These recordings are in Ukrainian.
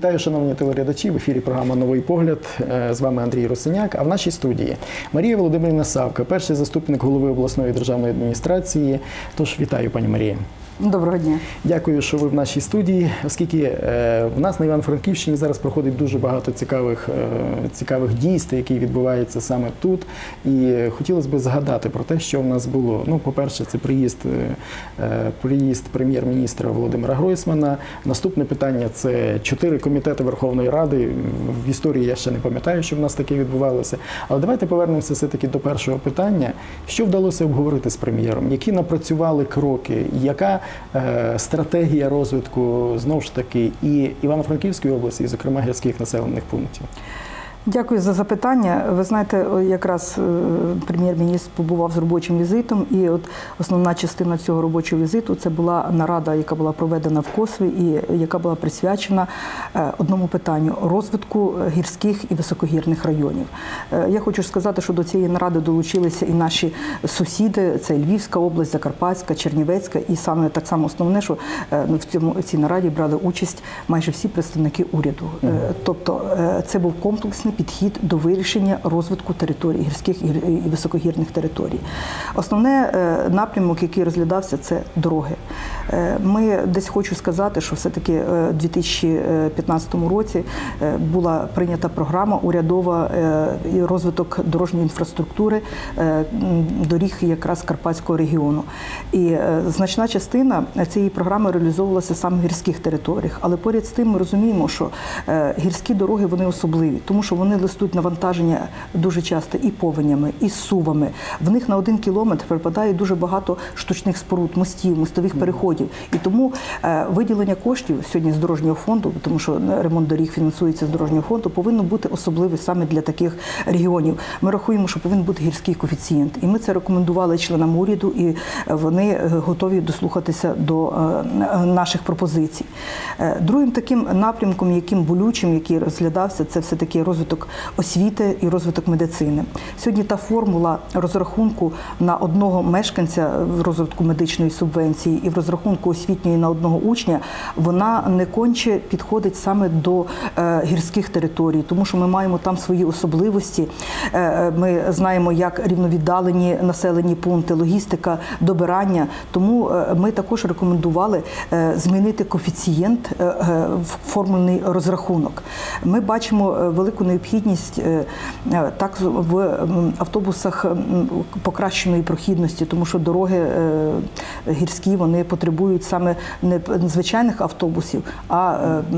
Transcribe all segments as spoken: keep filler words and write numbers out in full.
Вітаю, шановні телеглядачі, в ефірі програма «Новий погляд». З вами Андрій Росиняк, а в нашій студії Марія Володимирівна Савка, перший заступник голови обласної державної адміністрації. Тож, вітаю, пані Марія. Доброго дня. Дякую, що ви в нашій студії, оскільки е, в нас на Івано-Франківщині зараз проходить дуже багато цікавих, е, цікавих дійств, які відбуваються саме тут. І хотілося б згадати про те, що в нас було. Ну, по-перше, це приїзд, е, приїзд прем'єр-міністра Володимира Гройсмана. Наступне питання – це чотири комітети Верховної Ради. В історії я ще не пам'ятаю, що в нас таке відбувалося. Але давайте повернемося все-таки до першого питання. Що вдалося обговорити з прем'єром? Які напрацювали кроки? Яка стратегія розвитку, знову ж таки, і Івано-Франківської області, і, зокрема, гірських населених пунктів? Дякую за запитання. Ви знаєте, якраз прем'єр-міністр побував з робочим візитом, і от основна частина цього робочого візиту – це була нарада, яка була проведена в Косові і яка була присвячена одному питанню – розвитку гірських і високогірних районів. Я хочу сказати, що до цієї наради долучилися і наші сусіди – це Львівська область, Закарпатська, Чернівецька, і саме так само основне, що в цьому, в цій нараді брали участь майже всі представники уряду. Mm-hmm. Тобто це був комплексний підхід до вирішення розвитку територій, гірських і високогірних територій. Основний напрямок, який розглядався, це дороги. Ми десь хочу сказати, що все-таки у дві тисячі п'ятнадцятому році була прийнята програма урядова і розвиток дорожньої інфраструктури доріг якраз Карпатського регіону. І значна частина цієї програми реалізовувалася саме в гірських територіях. Але поряд з тим ми розуміємо, що гірські дороги, вони особливі, тому що вони несуть навантаження дуже часто і повенями, і сувами. В них на один кілометр припадає дуже багато штучних споруд, мостів, мостових переходів. І тому е, виділення коштів сьогодні з дорожнього фонду, тому що ремонт доріг фінансується з дорожнього фонду, повинно бути особливе саме для таких регіонів. Ми рахуємо, що повинен бути гірський коефіцієнт. І ми це рекомендували членам уряду, і вони готові дослухатися до е, наших пропозицій. Е, другим таким напрямком, яким болючим, який розглядався, це все-таки розвиток освіти і розвиток медицини. Сьогодні та формула розрахунку на одного мешканця в розвитку медичної субвенції і в розрахунку освітньої на одного учня, вона не конче підходить саме до е, гірських територій, тому що ми маємо там свої особливості. Е, ми знаємо, як рівновіддалені населені пункти, логістика, добирання. Тому е, ми також рекомендували е, змінити коефіцієнт е, е, в формульний розрахунок. Ми бачимо е, велику необхідність так в автобусах покращеної прохідності, тому що дороги гірські, вони потребують саме не звичайних автобусів, а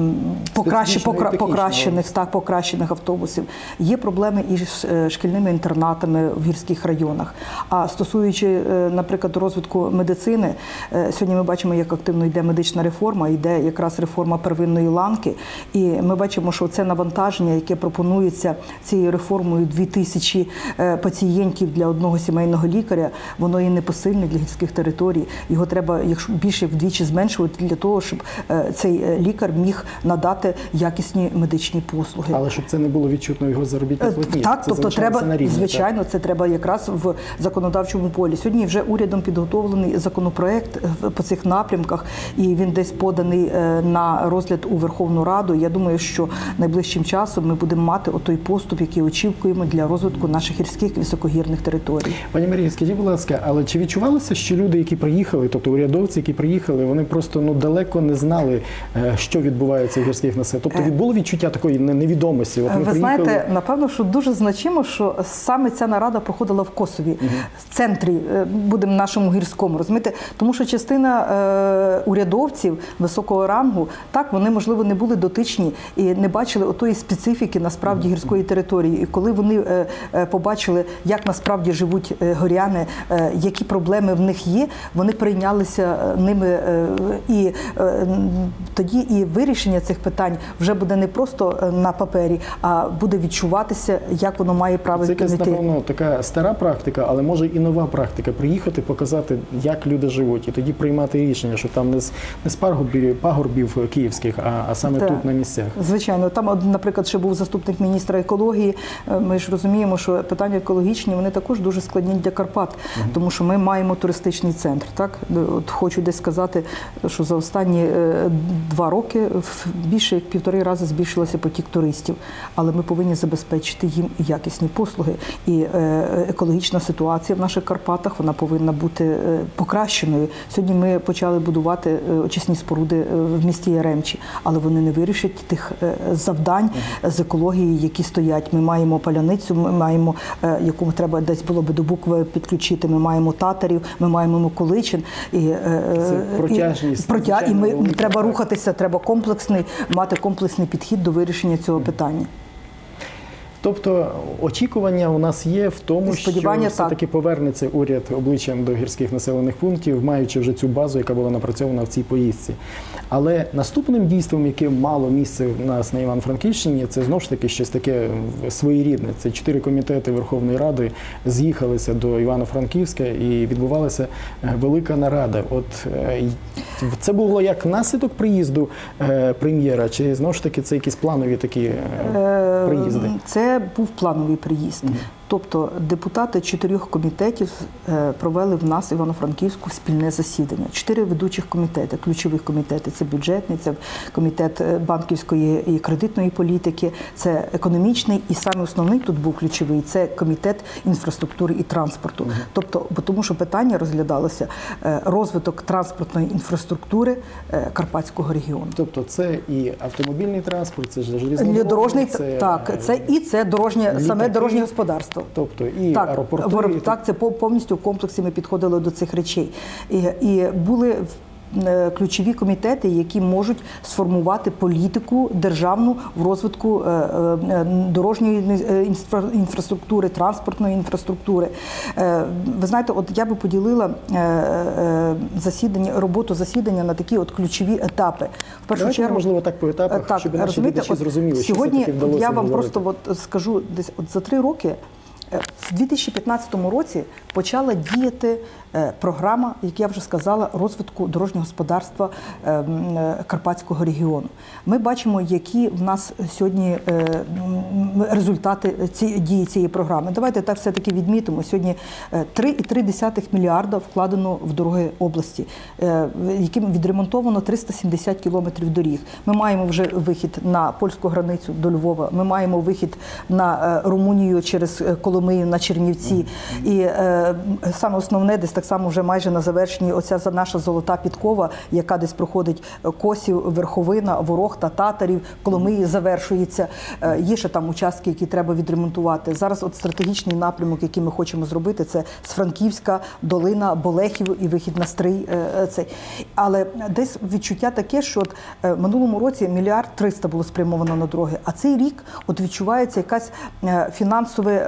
покращ, покра, покращених, так, покращених автобусів. Є проблеми і з шкільними інтернатами в гірських районах. А стосуючи, наприклад, розвитку медицини, сьогодні ми бачимо, як активно йде медична реформа, йде якраз реформа первинної ланки, і ми бачимо, що це навантаження, яке пропонується цією реформою дві тисячі пацієнтів для одного сімейного лікаря, воно є непосильне для гірських територій. Його треба, якщо більше вдвічі зменшувати для того, щоб цей лікар міг надати якісні медичні послуги. Але щоб це не було відчутно його заробітній платні. Так, це тобто треба, на рівні, звичайно, так? Це треба якраз в законодавчому полі. Сьогодні вже урядом підготовлений законопроект по цих напрямках, і він десь поданий на розгляд у Верховну Раду. Я думаю, що найближчим часом ми будемо мати отой поступ, який очікуємо для розвитку наших гірських і високогірних територій. Пані Марія, скажіть, будь ласка, але чи відчувалося, що люди, які приїхали, тобто урядовці, які приїхали, вони просто ну далеко не знали, що відбувається в гірських населеннях? Тобто було відчуття такої невідомості? От ми Ви приїхали... знаєте, напевно, що дуже значимо, що саме ця нарада проходила в Косові, угу. в центрі, будемо нашому гірському, розумієте? Тому що частина е, урядовців високого рангу, так, вони, можливо, не були дотичні і не бачили отої специфіки, насправді, гірської території. І коли вони е, е, побачили, як насправді живуть е, горяни, е, які проблеми в них є, вони прийнялися ними, е, і е, тоді і вирішення цих питань вже буде не просто на папері, а буде відчуватися, як воно має право йти. Це якась, напевно, така стара практика, але може і нова практика. Приїхати, показати, як люди живуть, і тоді приймати рішення, що там не з, не з пагорбів, пагорбів київських, а, а саме так, тут, на місцях. Звичайно. Там, наприклад, ще був заступник міністра екології. Ми ж розуміємо, що питання екологічні, вони також дуже складні для Карпат, угу. тому що ми маємо туристичний центр. Так? От хочу десь десь сказати, що за останні е, два роки в більше як півтори рази збільшилося потік туристів. Але ми повинні забезпечити їм якісні послуги. І е, екологічна ситуація в наших Карпатах, вона повинна бути е, покращеною. Сьогодні ми почали будувати е, очисні споруди е, в місті Яремчі, але вони не вирішать тих е, завдань з екології, які стоять. Ми маємо паляницю, ми маємо, е, яку треба десь було би до Букви підключити, ми маємо Татарів, ми маємо Миколичин. І, е, Це протяжність. І, протя... і ми, велика, треба так. рухатися, треба комплексний, мати комплексний підхід до вирішення цього питання. Тобто очікування у нас є в тому, що Сподівання, все-таки повернеться уряд обличчям до гірських населених пунктів, маючи вже цю базу, яка була напрацьована в цій поїздці. Але наступним дійством, яке мало місце в нас на Івано-Франківщині, це знову ж таки щось таке своєрідне. Це чотири комітети Верховної Ради з'їхалися до Івано-Франківська і відбувалася велика нарада. От це було як наслідок приїзду прем'єра, чи знову ж таки це якісь планові такі приїзди? Це був плановий приїзд. Mm-hmm. Тобто депутати чотирьох комітетів провели в нас, Івано-Франківську, спільне засідання. Чотири ведучих комітети, ключових комітети. Це бюджетний, це комітет банківської і кредитної політики, це економічний і саме основний тут був ключовий, це комітет інфраструктури і транспорту. Mm-hmm. Тобто, бо тому що питання розглядалося розвиток транспортної інфраструктури Карпатського регіону. Тобто це і автомобільний транспорт, це ж железнодорожний, це... Так, це і це дорожнє, літаки, саме дорожнє господарство. Тобто і так, аеропорти. І... Так, це повністю в комплексі ми підходили до цих речей. І, і були ключові комітети, які можуть сформувати політику державну в розвитку дорожньої інфраструктури, транспортної інфраструктури. Ви знаєте, от я би поділила засідання, роботу засідання на такі от ключові етапи. В першу Давайте, чергу, можливо, так по етапах, так, щоб наші глядачі зрозуміли, що сьогодні все-таки вдалося я вам говорити. просто от скажу, десь от за три роки в дві тисячі п'ятнадцятому році почала діяти програма, як я вже сказала, розвитку дорожнього господарства Карпатського регіону. Ми бачимо, які в нас сьогодні результати дії цієї програми. Давайте так все-таки відмітимо. Сьогодні три цілих три десятих мільярда вкладено в дороги області, яким відремонтовано триста сімдесят кілометрів доріг. Ми маємо вже вихід на польську границю до Львова, ми маємо вихід на Румунію через Коломию, на Чернівці. І е, саме основне, десь так само вже майже на завершенні, оця наша золота підкова, яка десь проходить Косів, Верховина, Ворохта, Татарів, Коломиї завершується. Е, є ще там участки, які треба відремонтувати. Зараз от стратегічний напрямок, який ми хочемо зробити, це з Франківська, Долина, Болехів і вихід на Стрий. Е, цей. Але десь відчуття таке, що от, е, в минулому році мільярд триста було спрямовано на дороги, а цей рік от відчувається якась е, фінансове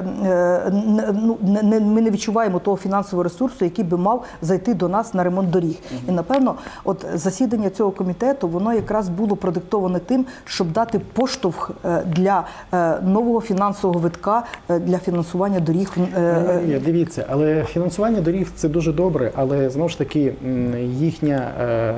Ну, не, ми не відчуваємо того фінансового ресурсу, який би мав зайти до нас на ремонт доріг. Uh-huh. І, напевно, от засідання цього комітету, воно якраз було продиктоване тим, щоб дати поштовх для нового фінансового витка для фінансування доріг. Ні, дивіться, але фінансування доріг – це дуже добре, але, знову ж таки, їхня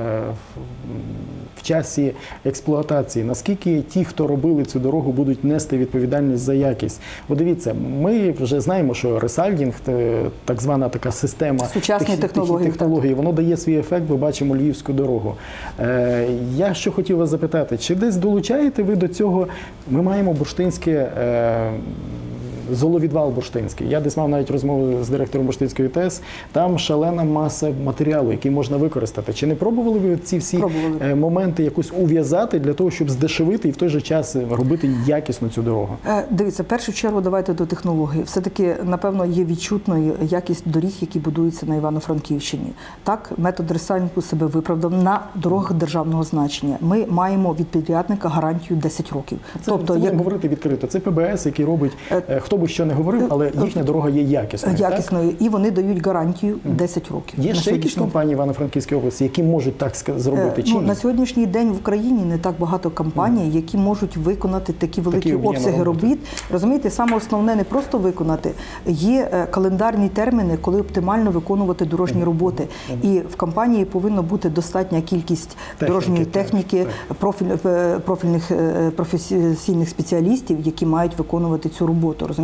в часі експлуатації, наскільки ті, хто робили цю дорогу, будуть нести відповідальність за якість. Бо дивіться, ми вже знаємо, що ресальдінг, так звана така система сучасні тех, технології, технології, воно дає свій ефект, ми бачимо Львівську дорогу. Е, я що хотів вас запитати, чи десь долучаєте ви до цього, ми маємо бурштинське е, золовідвал бурштинський. Я десь мав навіть розмову з директором Бурштинської ТЕС. Там шалена маса матеріалу, який можна використати. Чи не пробували ви ці всі пробували. моменти якось ув'язати для того, щоб здешевити і в той же час робити якісно цю дорогу? Дивіться, в першу чергу давайте до технології. Все-таки, напевно, є відчутною якість доріг, які будуються на Івано-Франківщині. Так, метод ресальнингу себе виправдав на дорогах державного значення. Ми маємо від підрядника гарантію десять років. Це, тобто, це як говорити відкрито. Це ПБС, який робить, хто би що не говорив, але їхня дорога є якісною. Якісною. Так? І вони дають гарантію десять років. Є ще якісь компанії в Івано-Франківській області, які можуть так зробити? Чи ну, ні? На сьогоднішній день в Україні не так багато компаній, mm. які можуть виконати такі великі такі обсяги робіт. Розумієте, саме основне не просто виконати. Є календарні терміни, коли оптимально виконувати дорожні mm. роботи. Mm. І в компанії повинна бути достатня кількість техніки, дорожньої техніки, так. Профіль, профільних професійних спеціалістів, які мають виконувати цю роботу. Розумієте?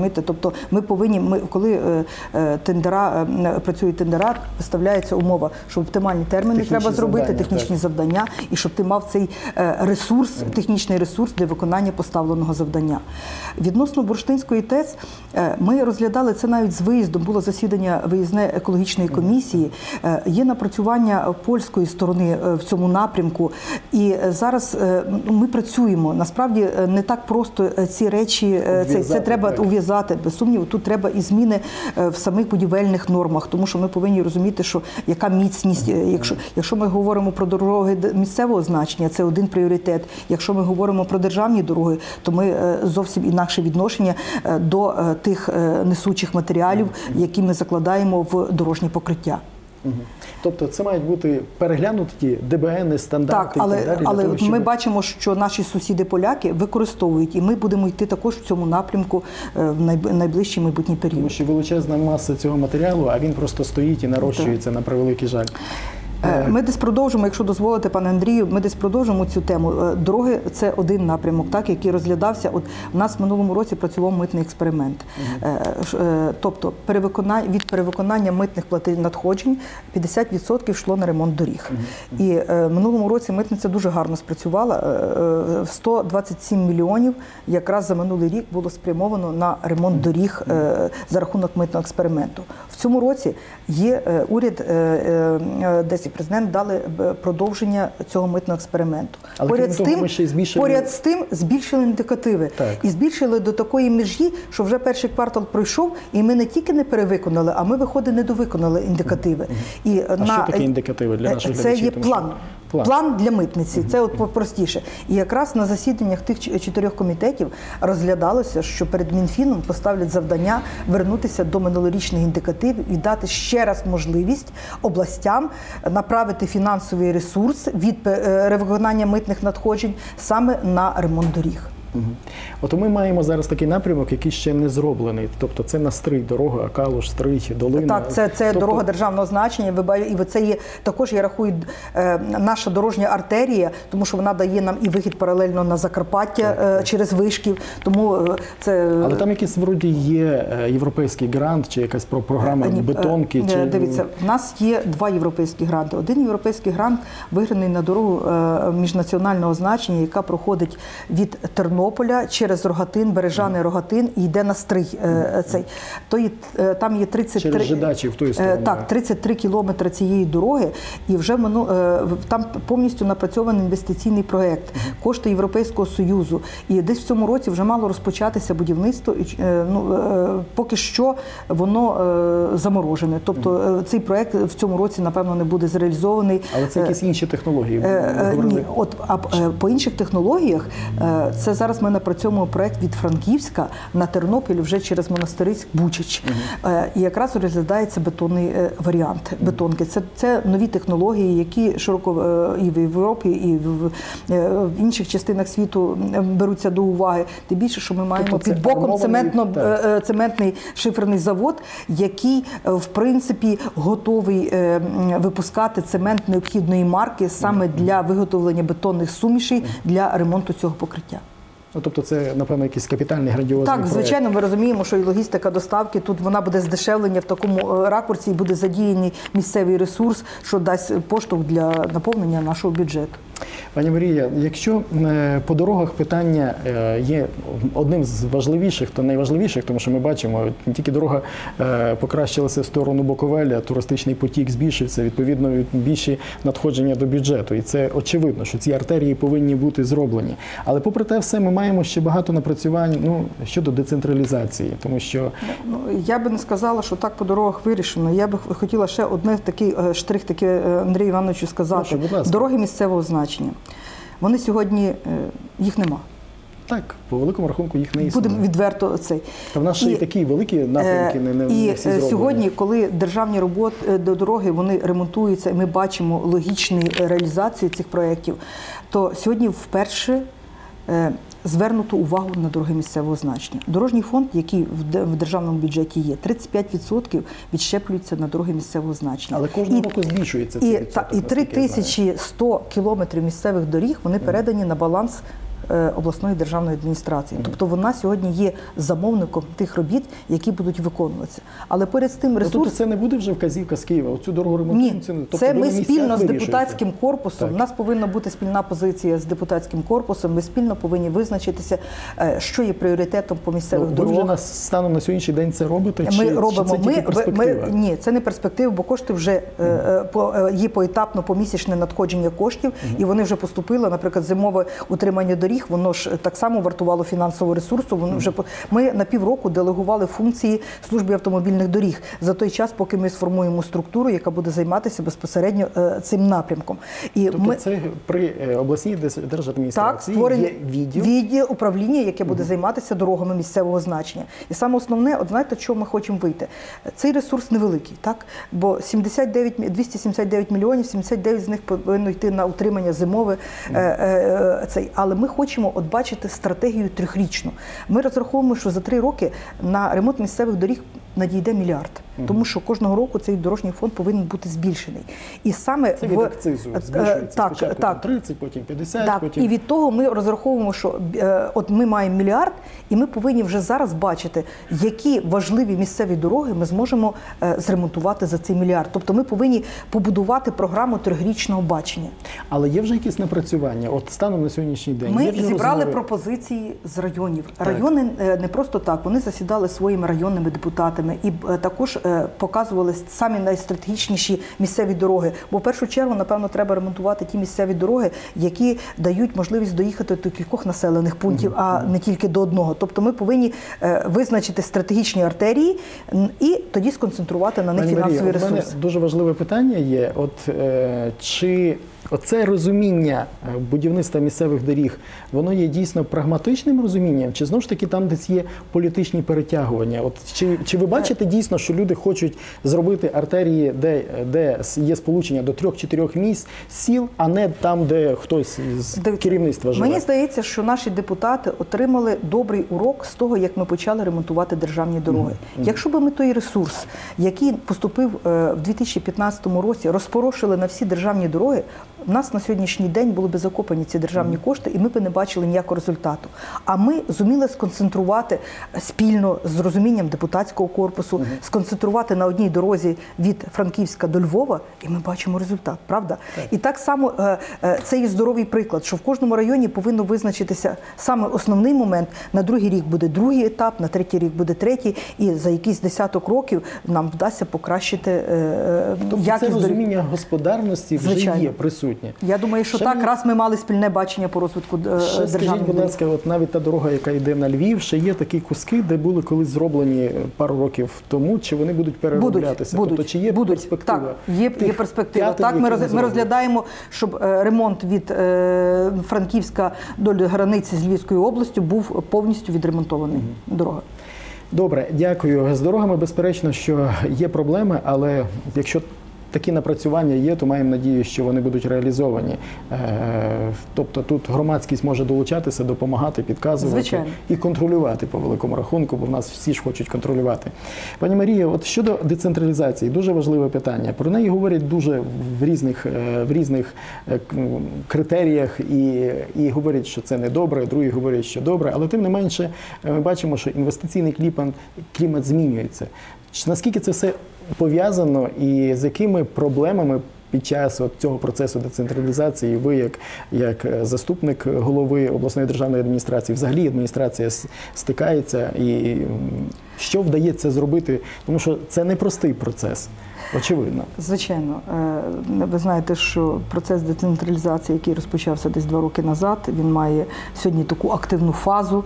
розумієте? Тобто ми повинні, ми, коли е, тендера, е, працюють тендера, виставляється умова, що оптимальні терміни Технічні треба зробити, завдання, технічні так. завдання, і щоб ти мав цей е, ресурс, технічний ресурс для виконання поставленого завдання. Відносно Бурштинської ТЕЦ, е, ми розглядали це навіть з виїздом, було засідання виїзне екологічної комісії, е, є напрацювання польської сторони е, в цьому напрямку, і зараз е, ми працюємо. Насправді не так просто ці речі, це, це треба ув'язати, без сумніву, тут треба і зміни в самих будівельних нормах, тому що ми повинні розуміти, що яка міцність, якщо, якщо ми говоримо про дороги місцевого значення, це один пріоритет, якщо ми говоримо про державні дороги, то ми зовсім інакше відношення до тих несучих матеріалів, які ми закладаємо в дорожнє покриття. Тобто це мають бути переглянуті ді бе ен, стандарти так, але, і так далі. Але того, щоб... ми бачимо, що наші сусіди-поляки використовують, і ми будемо йти також в цьому напрямку в найближчий майбутній період. Тому що величезна маса цього матеріалу, а він просто стоїть і нарощується, так. на превеликий жаль. Ми десь продовжимо, якщо дозволите, пане Андрію, ми десь продовжимо цю тему. Дороги – це один напрямок, так, який розглядався. От у нас в минулому році працював митний експеримент. Uh-huh. Тобто перевиконання, від перевиконання митних платежів надходжень п'ятдесят відсотків йшло на ремонт доріг. Uh-huh. І в минулому році митниця дуже гарно спрацювала. сто двадцять сім мільйонів якраз за минулий рік було спрямовано на ремонт доріг за рахунок митного експерименту. В цьому році є уряд, десь і президент дали продовження цього митного експерименту. Але поряд з, тим, збільшили... поряд з тим збільшили індикативи. Так. І збільшили до такої межі, що вже перший квартал пройшов, і ми не тільки не перевиконали, а ми, виходить, недовиконали індикативи. Mm-hmm. І а на... що таке індикативи для наших Це глядачів? є Тому план. Що... План. План для митниці, mm-hmm. це от простіше. І якраз на засіданнях тих чотирьох комітетів розглядалося, що перед Мінфіном поставлять завдання вернутися до минулорічних індикативів і дати ще раз можливість областям направити фінансовий ресурс від виконання митних надходжень саме на ремонт доріг. Угу. От ми маємо зараз такий напрямок, який ще не зроблений. Тобто це на Стрий дорога, Калуш, Стрий, Долина. Так, це, це тобто... дорога державного значення. І це є, також, я рахую, наша дорожня артерія, тому що вона дає нам і вихід паралельно на Закарпаття так, так. через Вишків. Тому це... Але там якийсь вроді є європейський грант чи якась програма Ні, бетонки? Ні, чи... Дивіться, в нас є два європейські гранти. Один європейський грант виграний на дорогу міжнаціонального значення, яка проходить від Тернополя через Рогатин, Бережаний Рогатин і йде на Стрий. Цей. То є, там є тридцять три, через Жидачів в ту сторону. Так, тридцять три кілометри цієї дороги, і вже мину, там повністю напрацьований інвестиційний проєкт, кошти Європейського Союзу. І десь в цьому році вже мало розпочатися будівництво, ну, поки що воно заморожене. Тобто цей проєкт в цьому році, напевно, не буде зреалізований. Але це якісь інші технології? Ні, от, а по інших технологіях, це зараз ми напрацьовуємо проєкт від Франківська на Тернопіль вже через Монастириськ, Бучач. Угу. І якраз розглядається бетонний варіант бетонки. Це, це нові технології, які широко і в Європі, і в, в інших частинах світу беруться до уваги. Тим більше, що ми маємо тобто під боком цементно, цементний шиферний завод, який, в принципі, готовий випускати цемент необхідної марки саме для виготовлення бетонних сумішей для ремонту цього покриття. Ну, тобто це, напевно, якийсь капітальний, грандіозний Так, проект. звичайно, ми розуміємо, що і логістика доставки, тут вона буде здешевлення в такому ракурсі, і буде задіяний місцевий ресурс, що дасть поштовх для наповнення нашого бюджету. Пані Марія, якщо по дорогах питання є одним з важливіших, то найважливіших, тому що ми бачимо, не тільки дорога покращилася в сторону Буковеля, туристичний потік збільшився, відповідно, більші надходження до бюджету. І це очевидно, що ці артерії повинні бути зроблені. Але попри те все, ми маємо ще багато напрацювань ну, щодо децентралізації, тому що... Ну, я би не сказала, що так по дорогах вирішено. Я би хотіла ще один такий штрих таки Андрію Івановичу сказати. Прошу, дороги місцевого значення. Вони сьогодні, їх нема. Так, по великому рахунку їх не існує. Будемо відверто цей. Та в нас ще і такі великі напрямки не, не, і не всі зроблені. Сьогодні, коли державні роботи до дороги, вони ремонтуються, і ми бачимо логічну реалізацію цих проєктів, то сьогодні вперше звернуто увагу на дороги місцевого значення. Дорожній фонд, який в державному бюджеті є, тридцять п'ять відсотків відщеплюється на дороги місцевого значення. Але кожного року збільшується цей і, відсоток. І три тисячі сто кілометрів місцевих доріг, вони передані на баланс обласної державної адміністрації. Тобто вона сьогодні є замовником тих робіт, які будуть виконуватися. Але поряд з тим ресурс... Тобто це не буде вже вказівка з Києва? Оцю дорогу ремонтуємо? Ні, тобто це ми спільно з вирішуєте? депутатським корпусом, Так. у нас повинна бути спільна позиція з депутатським корпусом, ми спільно повинні визначитися, що є пріоритетом по місцевих Ну, дорогах. ви вже на, станом на сьогоднішній день це робите? Ми чи, робимо. чи це тільки ми, перспектива? ми, ні, це не перспектива, бо кошти вже е, по, е, є поетапно помісячне надходження коштів, uh-huh. і вони вже поступили. Наприклад, зимове утримання доріг, воно ж так само вартувало фінансового ресурсу. Воно uh-huh. вже ми на півроку делегували функції служби автомобільних доріг за той час, поки ми сформуємо структуру, яка буде займатися безпосередньо е, цим напрямком. І тобто ми... це при обласній держадміністрації так, є відділ? відділ управління, яке буде uh-huh. займатися дорогами місцевого значення. І саме основне, от знаєте, чого ми хочемо вийти? Цей ресурс невеликий, так? Бо сімдесят дев'ять, двісті сімдесят дев'ять мільйонів, сімдесят дев'ять з них повинно йти на утримання зимове. Mm. Е, е, цей. Але ми хочемо от бачити стратегію трьохрічну. Ми розраховуємо, що за три роки на ремонт місцевих доріг надійде мільярд. Mm-hmm. Тому що кожного року цей дорожній фонд повинен бути збільшений. І саме це в... від акцизу збільшується. Так, спочатку так. тридцять, потім п'ятдесят. Так, потім... і від того ми розраховуємо, що е, от ми маємо мільярд, і ми повинні вже зараз бачити, які важливі місцеві дороги ми зможемо е, зремонтувати за цей мільярд. Тобто ми повинні побудувати програму трьохрічного бачення. Але є вже якісь напрацювання? От станом на сьогоднішній день? Ми є вже зібрали розмови? пропозиції з районів. Так. Райони е, не просто так, вони засідали своїми районними депутатами і е, також е, показували самі найстратегічніші місцеві дороги. Бо в першу чергу, напевно, треба ремонтувати ті місцеві дороги, які дають можливість доїхати до кількох населених пунктів, mm-hmm. а не тільки до одного. Тобто ми повинні е, визначити стратегічні артерії і тоді сконцентрувати на них Пані фінансові Марія, ресурси. У мене дуже важливе питання є. От е, чи оце розуміння будівництва місцевих доріг, воно є дійсно прагматичним розумінням? Чи знову ж таки там десь є політичні перетягування? От чи, чи ви бачите дійсно, що люди хочуть зробити артерії, де, де є сполучення до трьох-чотирьох місць, сіл, а не там, де хтось з керівництва живе? Мені здається, що наші депутати отримали добрий урок з того, як ми почали ремонтувати державні дороги. Mm-hmm. Якщо б ми той ресурс, який поступив в дві тисячі п'ятнадцятому році, розпорошили на всі державні дороги, у нас на сьогоднішній день були б закопані ці державні кошти, і ми б не бачили ніякого результату. А ми зуміли сконцентрувати спільно з розумінням депутатського корпусу, угу. сконцентрувати на одній дорозі від Франківська до Львова, і ми бачимо результат, правда? Так. І так само це є здоровий приклад, що в кожному районі повинно визначитися саме основний момент. На другий рік буде другий етап, на третій рік буде третій, і за якийсь десяток років нам вдасться покращити тобто якість це доріг. розуміння господарності вже Звичайно. є присутнє. Я думаю, що ще так, мені... раз ми мали спільне бачення по розвитку державних доріг. Скажіть, будь ласка, от навіть та дорога, яка йде на Львів, ще є такі куски, де були колись зроблені пару років тому, чи вони будуть перероблятися? Будуть, тобто, чи є будуть. перспектива? Так, є, є перспектива. П'ятин, Так, ми, роз, ми зроблені? розглядаємо, щоб ремонт від е, Франківська до границі з Львівською областю був повністю відремонтований. Угу. Дорога. Добре, дякую. З дорогами, безперечно, що є проблеми, але якщо такі напрацювання є, то маємо надію, що вони будуть реалізовані. Тобто тут громадськість може долучатися, допомагати, підказувати. Звичайно. І контролювати по великому рахунку, бо в нас всі ж хочуть контролювати. Пані Марія, от щодо децентралізації, дуже важливе питання. Про неї говорять дуже в різних, в різних критеріях і, і говорять, що це не добре, другі говорять, що добре, але тим не менше ми бачимо, що інвестиційний клімат, клімат змінюється. Наскільки це все пов'язано і з якими проблемами під час от цього процесу децентралізації ви, як, як заступник голови обласної державної адміністрації, взагалі адміністрація стикається, і що вдається зробити? Тому що це непростий процес. Очевидно. Звичайно. Ви знаєте, що процес децентралізації, який розпочався десь два роки назад, він має сьогодні таку активну фазу.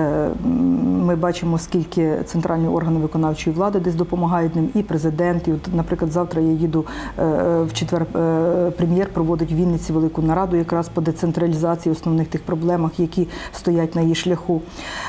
Ми бачимо, скільки центральні органи виконавчої влади десь допомагають ним, і президент. І от, наприклад, завтра я їду в четвер, прем'єр проводить в Вінниці велику нараду якраз по децентралізації, основних тих проблемах, які стоять на її шляху.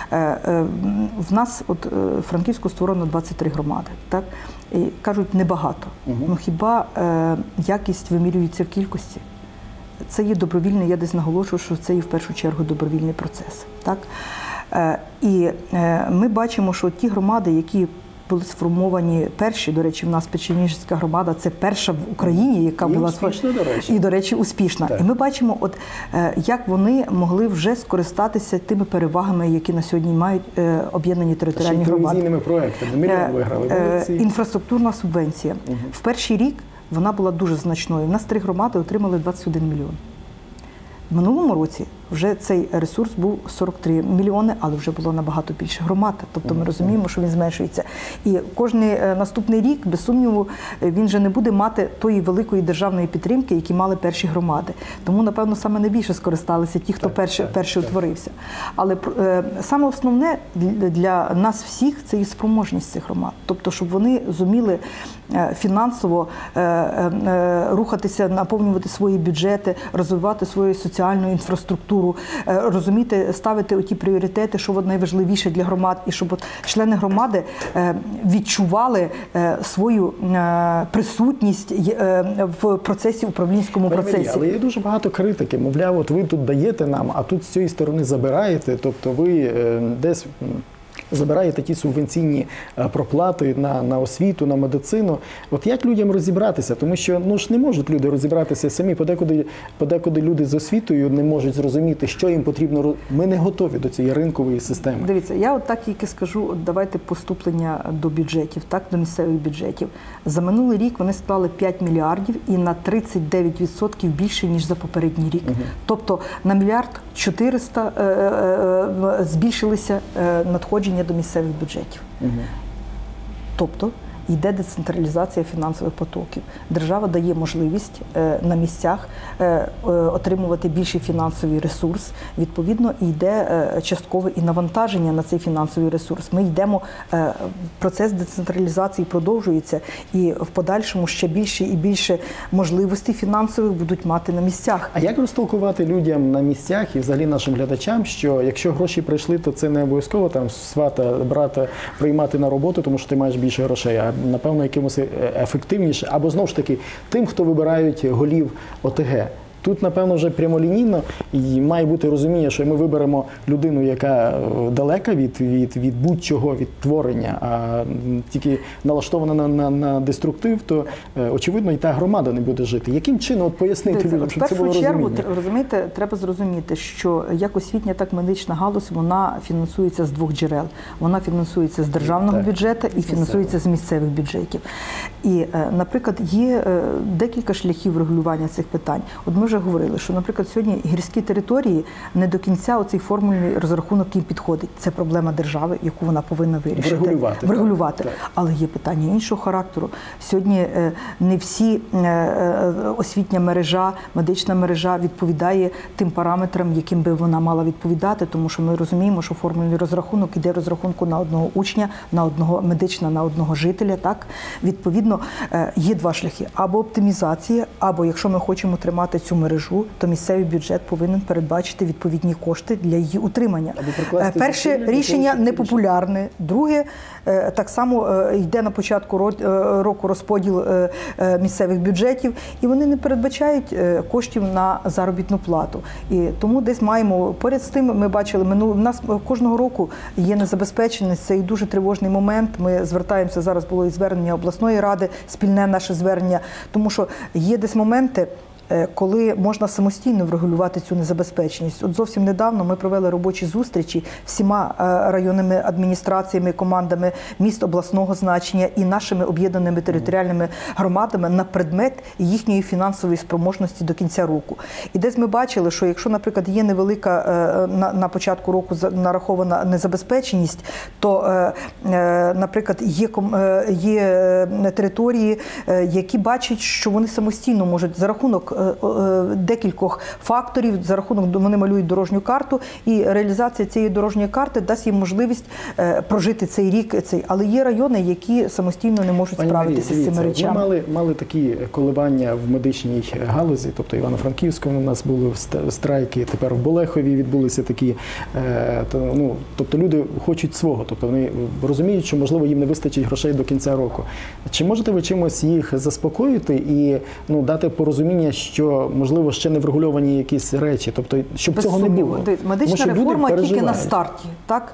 В нас от Франківську створено двадцять три громади, так? І кажуть, небагато. Угу. Ну хіба е, якість вимірюється в кількості? Це є добровільний, я десь наголошую, що це є в першу чергу добровільний процес. Так? Е, і е, ми бачимо, що ті громади, які були сформовані перші, до речі, в нас Печеніжинська громада, це перша в Україні, яка і була успішна, до речі. І, до речі, успішна. Так. І ми бачимо, от як вони могли вже скористатися тими перевагами, які на сьогодні мають об'єднані територіальні громади. Телевізійними проектами. Мільйон виграли. Молодці. Інфраструктурна субвенція. Угу. В перший рік вона була дуже значною. У нас три громади отримали двадцять один мільйон. В минулому році вже цей ресурс був сорок три мільйони, але вже було набагато більше громад. Тобто ми розуміємо, що він зменшується. І кожний наступний рік, без сумніву, він вже не буде мати тої великої державної підтримки, які мали перші громади. Тому, напевно, саме найбільше скористалися ті, хто перший, перший утворився. Але е, саме основне для нас всіх – це і спроможність цих громад. Тобто, щоб вони зуміли фінансово е, е, рухатися, наповнювати свої бюджети, розвивати свою соціальну інфраструктуру, розуміти, ставити оті пріоритети, що от найважливіше для громад, і щоб от члени громади відчували свою присутність в процесі, управлінському процесі. Але є дуже багато критики. Мовляв, от ви тут даєте нам, а тут з цієї сторони забираєте. Тобто ви десь забираєте ті субвенційні проплати на, на освіту, на медицину. От як людям розібратися? Тому що ну ж не можуть люди розібратися самі. Подекуди, подекуди люди з освітою не можуть зрозуміти, що їм потрібно. Ми не готові до цієї ринкової системи. Дивіться, я от так тільки скажу, давайте поступлення до бюджетів, так, до місцевих бюджетів. За минулий рік вони склали п'ять мільярдів і на тридцять дев'ять відсотків більше, ніж за попередній рік. Угу. Тобто на мільярд чотириста е, е, збільшилися е, надходження до місцевих бюджетів. Угу. Тобто йде децентралізація фінансових потоків. Держава дає можливість е, на місцях е, е, отримувати більший фінансовий ресурс. Відповідно, йде е, часткове і навантаження на цей фінансовий ресурс. Ми йдемо, е, процес децентралізації продовжується, і в подальшому ще більше і більше можливостей фінансових будуть мати на місцях. А як розтолкувати людям на місцях і взагалі нашим глядачам, що якщо гроші прийшли, то це не обов'язково там свата, брата приймати на роботу, тому що ти маєш більше грошей, а напевно, якимось ефективніше, або, знову ж таки, тим, хто вибирають голів О Те Ге. Тут, напевно, вже прямолінійно і має бути розуміння, що ми виберемо людину, яка далека від, від, від будь-чого, від творення, а тільки налаштована на, на, на деструктив, то, очевидно, і та громада не буде жити. Яким чином от пояснити Дивіться, людям, щоб це було розуміння? В першу чергу, розумієте, треба зрозуміти, що як освітня, так медична галузь, вона фінансується з двох джерел. Вона фінансується з державного так. бюджету і фінансується з місцевих бюджетів. І, наприклад, є декілька шляхів регулювання цих питань. От ми вже говорили, що, наприклад, сьогодні гірські території не до кінця оцей формульний розрахунок їм підходить. Це проблема держави, яку вона повинна вирішити. Врегулювати. Врегулювати. Так. Але є питання іншого характеру. Сьогодні не всі освітня мережа, медична мережа відповідає тим параметрам, яким би вона мала відповідати, тому що ми розуміємо, що формульний розрахунок іде розрахунку на одного учня, на одного медична, на одного жителя. Так? Відповідно, є два шляхи. Або оптимізація, або, якщо ми хочемо тримати цю мережу, то місцевий бюджет повинен передбачити відповідні кошти для її утримання. Перше рішення непопулярне, друге так само йде на початку року розподіл місцевих бюджетів, і вони не передбачають коштів на заробітну плату. І тому десь маємо, поряд з тим, ми бачили, минуло, в нас кожного року є незабезпеченість, це і дуже тривожний момент. Ми звертаємося, зараз було і звернення обласної ради, спільне наше звернення, тому що є десь моменти, коли можна самостійно врегулювати цю незабезпеченість. От зовсім недавно ми провели робочі зустрічі всіма районними адміністраціями, командами міст обласного значення і нашими об'єднаними територіальними громадами на предмет їхньої фінансової спроможності до кінця року. І десь ми бачили, що якщо, наприклад, є невелика на, на початку року нарахована незабезпеченість, то, наприклад, є, є території, які бачать, що вони самостійно можуть за рахунок декількох факторів, за рахунок вони малюють дорожню карту, і реалізація цієї дорожньої карти дасть їм можливість прожити цей рік. Цей. Але є райони, які самостійно не можуть Пані справитися Марія, з цими речами. Ми мали, мали такі коливання в медичній галузі, тобто в Івано-Франківському у нас були страйки, тепер в Болехові відбулися такі, ну, тобто люди хочуть свого, тобто вони розуміють, що, можливо, їм не вистачить грошей до кінця року. Чи можете ви чимось їх заспокоїти і ну, дати порозуміння, що, можливо, ще не врегульовані якісь речі, тобто, щоб Без цього сумніву. не було. Медична Тому, реформа тільки на переживають. старті. Так?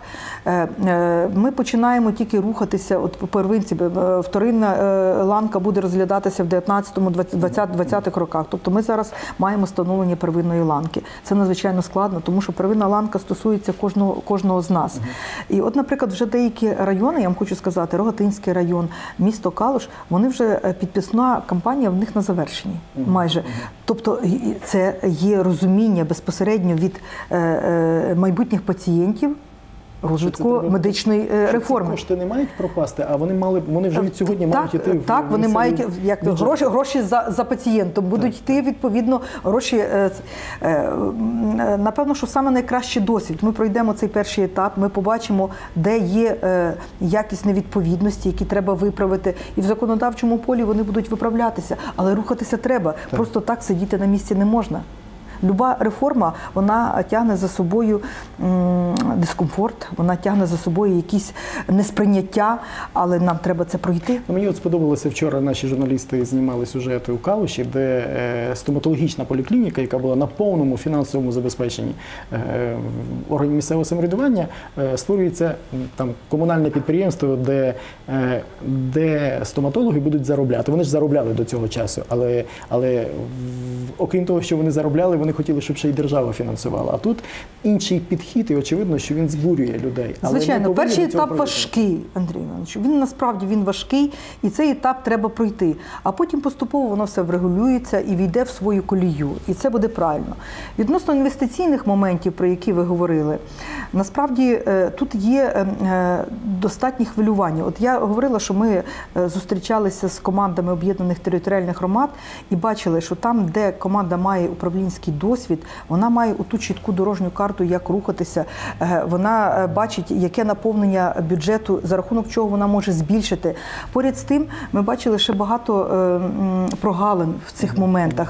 Ми починаємо тільки рухатися, от по первинці, вторинна ланка буде розглядатися в дев'ятнадцятому двадцятих роках. Тобто ми зараз маємо встановлення первинної ланки. Це надзвичайно складно, тому що первинна ланка стосується кожного, кожного з нас. Uh-huh. І от, наприклад, вже деякі райони, я вам хочу сказати, Рогатинський район, місто Калуш, вони вже підписна кампанія в них на завершенні, uh-huh. майже. Uh-huh. Тобто це є розуміння безпосередньо від е, е, майбутніх пацієнтів розвитку медичної реформи. Ці кошти не мають пропасти, а вони мали вони вже від сьогодні так, мають йти в так, вони мають як гроші, гроші за, за пацієнтом будуть так. йти відповідно гроші. Е, е, напевно, що саме найкращий досвід. Ми пройдемо цей перший етап, ми побачимо, де є е, якість невідповідності, які треба виправити, і в законодавчому полі вони будуть виправлятися, але рухатися треба. Так. Просто так сидіти на місці не можна. Люба реформа, вона тягне за собою дискомфорт, вона тягне за собою якісь несприйняття, але нам треба це пройти. Мені от сподобалося, вчора наші журналісти знімали сюжети у Калуші, де стоматологічна поліклініка, яка була на повному фінансовому забезпеченні органів місцевого самоврядування, створюється там комунальне підприємство, де, де стоматологи будуть заробляти. Вони ж заробляли до цього часу, але, але окрім того, що вони заробляли, вони хотіли, щоб ще й держава фінансувала. А тут інший підхід, і очевидно, що він збурює людей. Але звичайно, перший етап важкий, Андрій Іванович. Він насправді він важкий, і цей етап треба пройти. А потім поступово воно все врегулюється і війде в свою колію. І це буде правильно. Відносно інвестиційних моментів, про які ви говорили, насправді тут є достатні хвилювання. От я говорила, що ми зустрічалися з командами об'єднаних територіальних громад і бачили, що там, де команда має управлінський досвід, вона має оту чітку дорожню карту, як рухатися, вона бачить, яке наповнення бюджету, за рахунок чого вона може збільшити. Поряд з тим, ми бачили ще багато прогалин в цих моментах.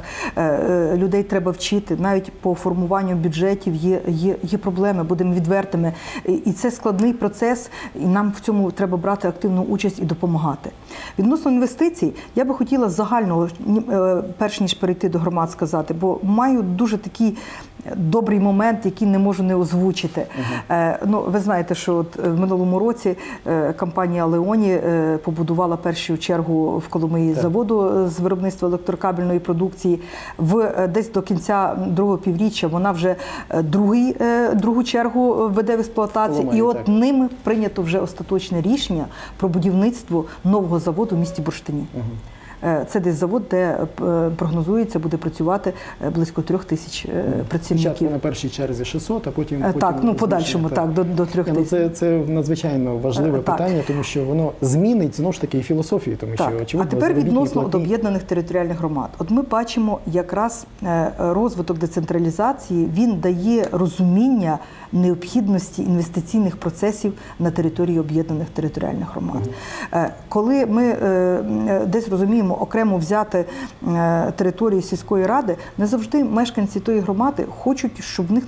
Людей треба вчити, навіть по формуванню бюджетів є, є, є проблеми, будемо відвертими. І це складний процес, і нам в цьому треба брати активну участь і допомагати. Відносно інвестицій, я би хотіла загального, перш ніж перейти до громад, сказати, бо маю дуже такий добрий момент, який не можу не озвучити. Uh-huh. Ну, ви знаєте, що от в минулому році компанія Леоні побудувала першу чергу в Коломиї uh-huh. заводу з виробництва електрокабельної продукції. В, десь до кінця другого півріччя вона вже другий, другу чергу веде в експлуатацію. Коломиї, і от так. ними прийнято вже остаточне рішення про будівництво нового заводу в місті Бурштині. Uh-huh. Це десь завод, де прогнозується, буде працювати близько трьох тисяч працівників. Спочатку на першій черзі шістсот, а потім... Так, потім ну, подальшому, так, до, до трьох тисяч. Це, це надзвичайно важливе так. питання, тому що воно змінить, знову ж таки, і філософію, тому так. що, очевидно, а тепер відносно до об'єднаних територіальних громад. От ми бачимо, якраз розвиток децентралізації, він дає розуміння необхідності інвестиційних процесів на території об'єднаних територіальних громад. Mm-hmm. Коли ми десь розуміємо, окремо взяти території сільської ради, не завжди мешканці тої громади хочуть, щоб в них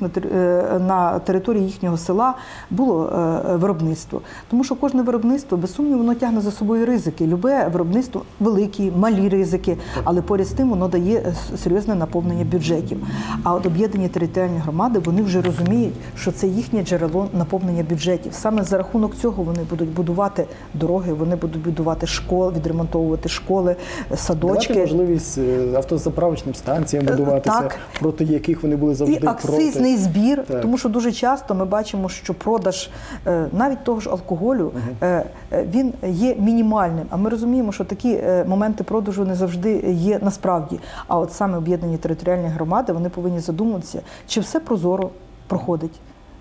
на території їхнього села було виробництво. Тому що кожне виробництво, без сумніву, воно тягне за собою ризики. Любе виробництво – великі, малі ризики, але поряд з тим воно дає серйозне наповнення бюджетів. А от об'єднані територіальні громади, вони вже розуміють, що це їхнє джерело наповнення бюджетів. Саме за рахунок цього вони будуть будувати дороги, вони будуть будувати школи, відремонтовувати школи, садочки. Давати можливість автозаправочним станціям будуватися, так. проти яких вони були завжди проти. І акцизний проти. збір, так. тому що дуже часто ми бачимо, що продаж навіть того ж алкоголю, угу. він є мінімальним. А ми розуміємо, що такі моменти продажу не завжди є насправді. А от саме об'єднані територіальні громади, вони повинні задуматися, чи все прозоро проходить.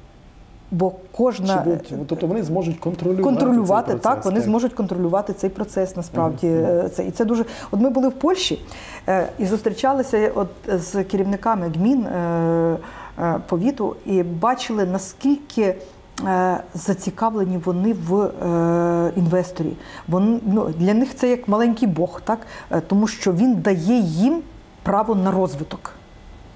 Бо кожна... Будуть, тобто вони зможуть контролювати, контролювати цей процес. Так, вони так. зможуть контролювати цей процес, насправді. Mm-hmm. Це, і це дуже... От ми були в Польщі е, і зустрічалися от з керівниками ГМІН е, е, повіту і бачили, наскільки е, зацікавлені вони в е, інвесторі. Вони, ну, для них це як маленький Бог, так? Е, тому що він дає їм право на розвиток.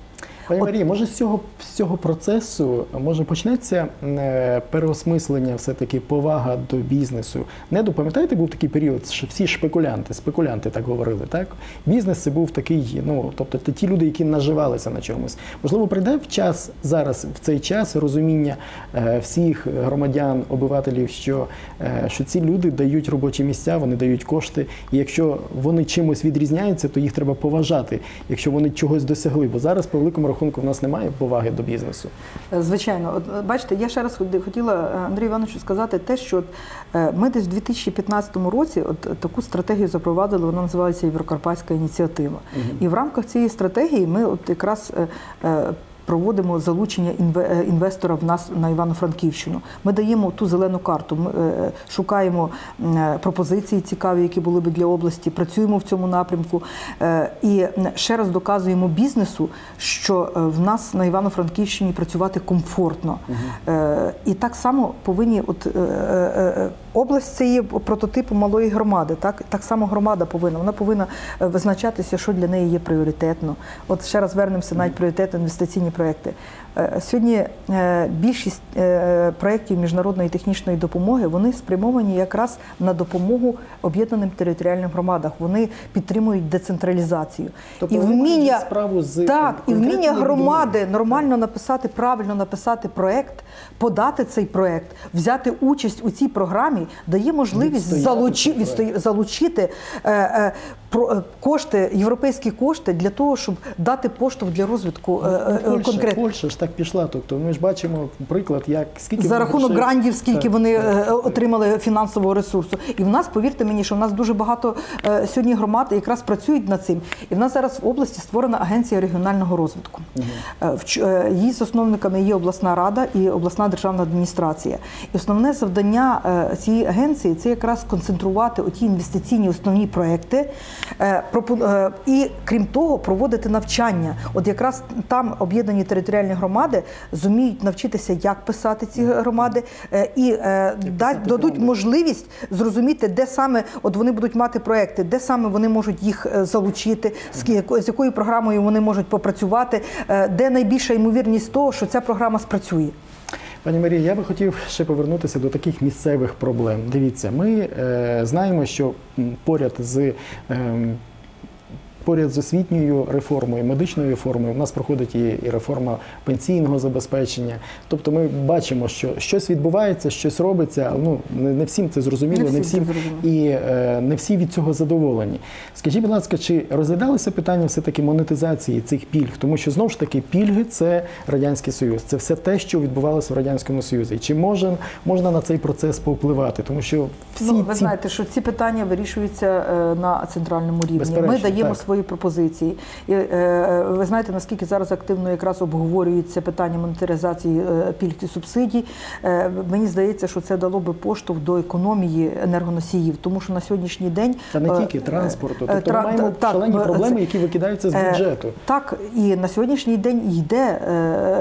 Пані От- Марія, може з цього, з цього процесу може почнеться е, переосмислення, все-таки повага до бізнесу? Не до, пам'ятаєте, був такий період, що всі шпекулянти, спекулянти так говорили, так? Бізнес це був такий, ну, тобто ті люди, які наживалися на чомусь. Можливо, прийде в час, зараз, в цей час розуміння е, всіх громадян, обивателів, що, е, що ці люди дають робочі місця, вони дають кошти, і якщо вони чимось відрізняються, то їх треба поважати, якщо вони чогось досягли. Бо зараз, по великому рахунку, в нас немає поваги до бізнесу. Звичайно, от бачите, я ще раз хотіла Андрію Івановичу сказати те, що от, е, ми десь в дві тисячі п'ятнадцятому році от таку стратегію запровадили, вона називається Єврокарпатська ініціатива. Угу. І в рамках цієї стратегії ми от якраз е, е, проводимо залучення інве- інвестора в нас на Івано-Франківщину. Ми даємо ту зелену карту, ми е, шукаємо е, пропозиції цікаві, які були б для області, працюємо в цьому напрямку е, і ще раз доказуємо бізнесу, що е, в нас на Івано-Франківщині працювати комфортно. Угу. Е, і так само повинні, от е, е, область це є прототипом малої громади, так? Так само громада повинна, вона повинна визначатися, що для неї є пріоритетно. От ще раз вернемося навіть пріоритетно інвестиційні проекти. Сьогодні більшість проєктів міжнародної технічної допомоги, вони спрямовані якраз на допомогу об'єднаним територіальним громадам. Вони підтримують децентралізацію. Тобто і вміння, справу з так, і вміння конкретними громади людьми. нормально написати, правильно написати проєкт, подати цей проєкт, взяти участь у цій програмі, дає можливість Відстояти залучи, цей проект. відсто- залучити е, е, про- е, кошти, європейські кошти для того, щоб дати поштовх для розвитку е, е, Польща, конкретно. Польща ж так пішла. Тобто ми ж бачимо приклад, як скільки За вони рахунок грошей- грантів, скільки Так, вони так. е, отримали фінансового ресурсу. І в нас, повірте мені, що в нас дуже багато е, сьогодні громад якраз працюють над цим. І в нас зараз в області створена агенція регіонального розвитку. Е, в ч- е, Її засновниками є обласна рада і обласна державна адміністрація. І основне завдання е, цієї агенції – це якраз концентрувати оті інвестиційні основні проекти е, пропо- е, і, крім того, проводити навчання. От якраз там об'єднані територіальні громади зуміють навчитися, як писати ці громади, е, і е, да- дадуть громади. можливість зрозуміти, де саме от вони будуть мати проекти, де саме вони можуть їх е, залучити, з ки- з якою програмою вони можуть попрацювати, е, де найбільша ймовірність того, що ця програма спрацює. Пані Марія, я би хотів ще повернутися до таких місцевих проблем. Дивіться, ми е, знаємо, що м, поряд з е, поряд з освітньою реформою, медичною реформою, у нас проходить і, і реформа пенсійного забезпечення. Тобто ми бачимо, що щось відбувається, щось робиться, ну не, не всім це зрозуміло, Не не всім всім, це зрозуміло. і е, не всі від цього задоволені. Скажіть, будь ласка, чи розглядалося питання все-таки монетизації цих пільг? Тому що, знову ж таки, пільги – це Радянський Союз, це все те, що відбувалося в Радянському Союзі. І чи може, можна на цей процес повпливати? Тому що всі Ну, ви ці... знаєте, що ці питання вирішуються е, на центральному рівні. Безперечно, Ми даємо так. свої пропозиції. І, е, ви знаєте, наскільки зараз активно якраз обговорюється питання монетаризації е, пільг і субсидій. Е, мені здається, що це дало би поштовх до економії енергоносіїв, тому що на сьогоднішній день... Та не е, тільки транспорту. е, Тобто ми тра- маємо так, шалені е, проблеми, це- які викидаються з Е, бюджету. Так, і на сьогоднішній день йде е,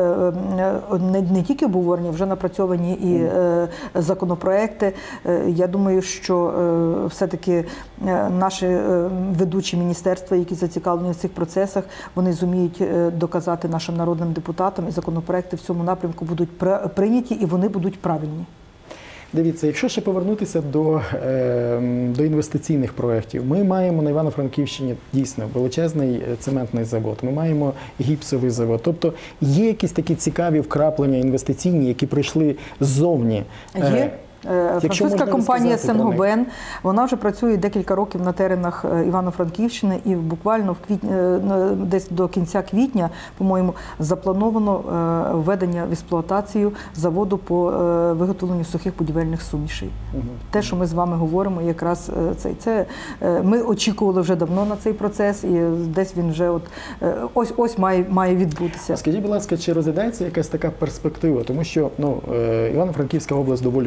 е, не, не тільки обговорення, вже напрацьовані і е, законопроекти. Е, Я думаю, що е, все-таки е, наші е, ведучі міністерства, які зацікавлені в цих процесах, вони зуміють е, доказати нашим народним депутатам, і законопроекти в цьому напрямку будуть при- прийняті, і вони будуть правильні. Дивіться, якщо ще повернутися до, е, до інвестиційних проєктів, ми маємо на Івано-Франківщині дійсно величезний цементний завод, ми маємо гіпсовий завод. Тобто є якісь такі цікаві вкраплення інвестиційні, які прийшли ззовні. Е, Є. Е, Якщо Французька можна компанія розказати про них. Сен-Гобен, вона вже працює декілька років на теренах е, Івано-Франківщини, і буквально в квітні, е, десь до кінця квітня, по-моєму, заплановано е, введення в експлуатацію заводу по е, виготовленню сухих будівельних сумішей. Мгм. Те, що ми з вами говоримо, якраз е, цей це е, ми очікували вже давно на цей процес, і десь він вже от е, ось ось має має відбутися. А скажіть, будь ласка, чи розглядається якась така перспектива? Тому що ну, е, Івано-Франківська область доволі велика